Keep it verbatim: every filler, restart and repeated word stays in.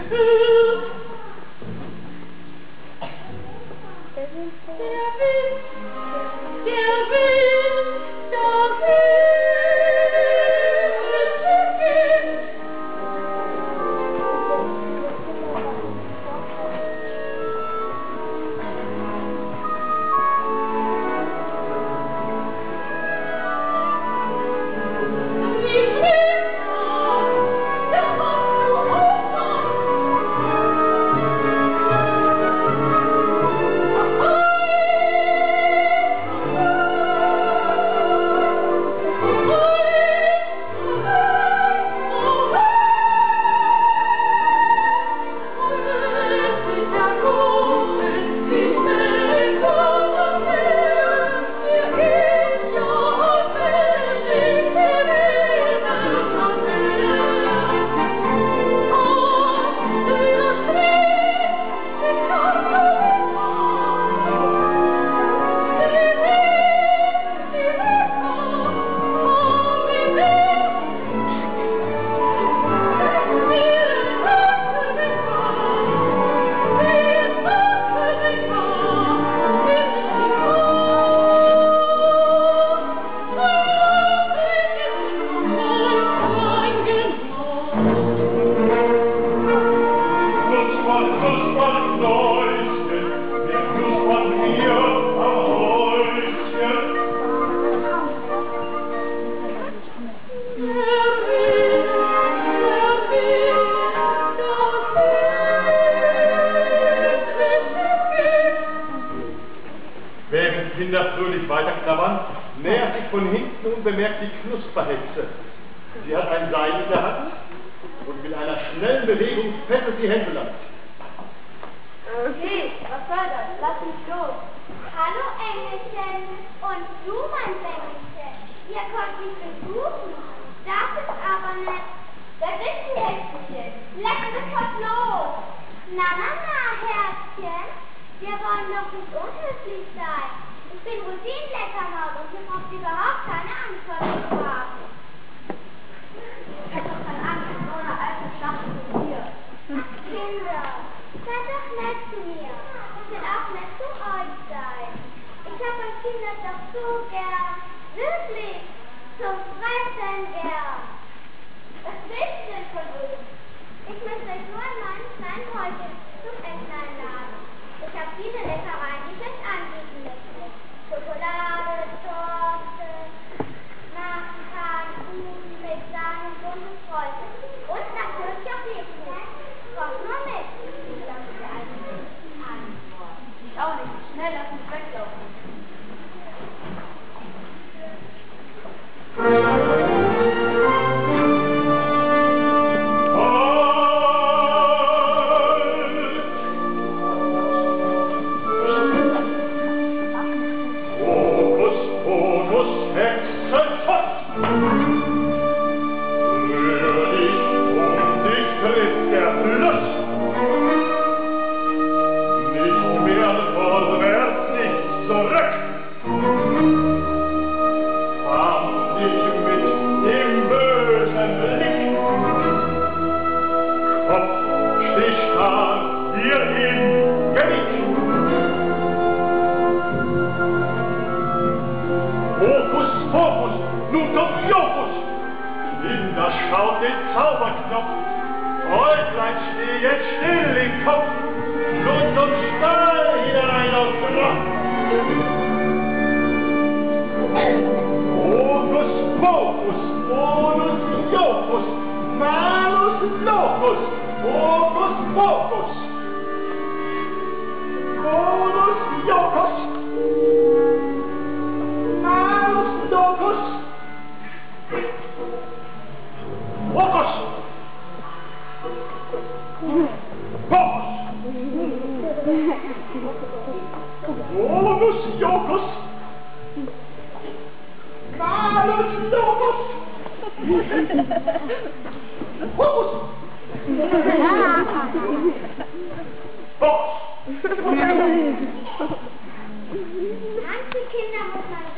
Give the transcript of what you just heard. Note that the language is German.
Während Kinder fröhlich weiterknabbern, nähert sich von hinten unbemerkt die Knusperhexe. Sie hat ein Seil in der Hand und mit einer schnellen Bewegung fesselt die Hände lang. Okay, was soll das? Lass mich los. Hallo Engelchen und du mein Engelchen. Ihr kommt mich besuchen. Das ist aber nett. Wer bist du, Hexchen? Lass mich sofort los. Na, na, na, Herzchen. Wir wollen doch nicht unhöflich sein. Ich bin Rosinenleckermaus und hier braucht überhaupt keine Angst vor mir zu haben. Ich hab doch keine Angst vor so einer alten Schachtel wie hier. Kinder, seid doch nett zu mir. Ich will auch nett zu euch sein. Ich hab euch Kinder doch so gern. Wirklich. Zum Fressen gern. Was willst du denn von uns? Ich möchte euch nur an meinen kleinen Häuschen zum Essen einladen. Ich habe viele Leckereien, die ich euch anbieten möchte. Schokolade, Torte, Marzipan, Kuchen, Milchsahne, bunte Freude. Und natürlich auch Lebkuchen. Kommt nur mit. Ich lasse dir eigentlich nicht antworten. Ich auch nicht. Schnell, lass mich weglaufen. Schaut den Zauberknopf. Äuglein, steh jetzt still im Kopf. Nun zum Stall hinein auf Knopf. Hokus Pokus, Bonus Jokus, Malus Locus, Hokus Pokus. Bonus Jokus, Malus Locus, Hokus! Pokus! Bonus Jokus! Malus Locus! Hokus! Pokus! Manche Kinder muss man